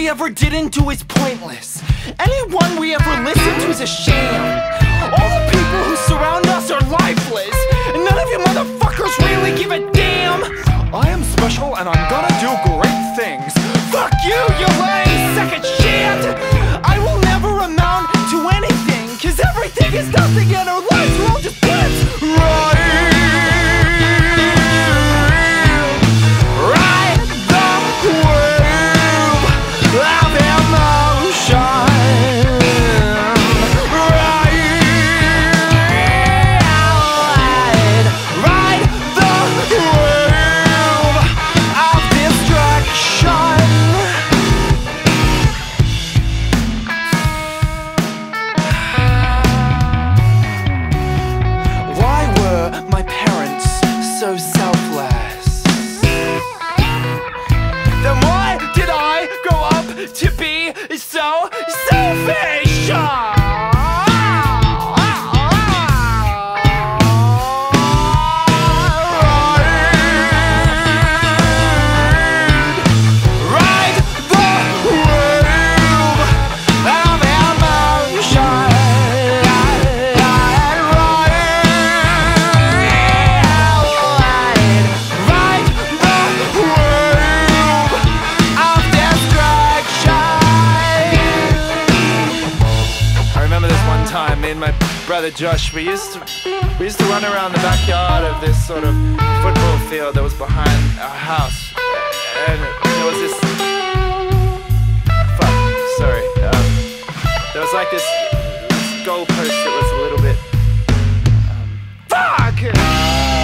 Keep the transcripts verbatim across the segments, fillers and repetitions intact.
we ever didn't do is pointless. Anyone we ever listened to is a sham. All the people who surround us are lifeless, and none of you motherfuckers really give a damn. I am special and I'm gonna do great things. Fuck you, you lame second shit. I will never amount to anything, cause everything is nothing and our lives are all just blips. Right. So selfless. Then why did I grow up to be so selfish? Me and my brother Josh, we used to we used to run around the backyard of this sort of football field that was behind our house, and there was this fuck, sorry, um, there was like this, this goalpost that was a little bit um, fuck.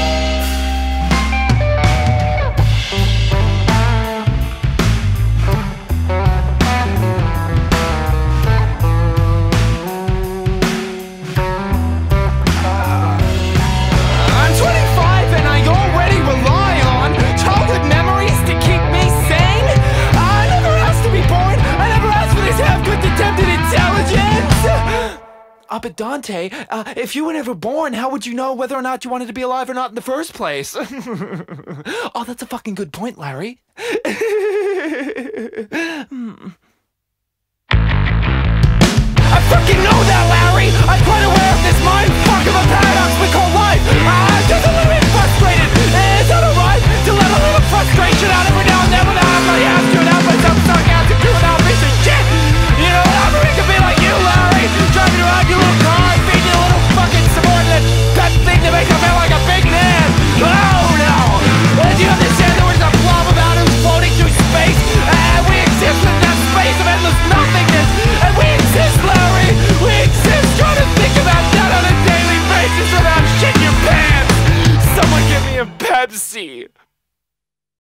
Uh, but Dante, uh, if you were never born, how would you know whether or not you wanted to be alive or not in the first place? Oh, that's a fucking good point, Larry. hmm. I fucking know that, Larry! I'm quite aware of this mind fuck of a paradox we call life! Uh,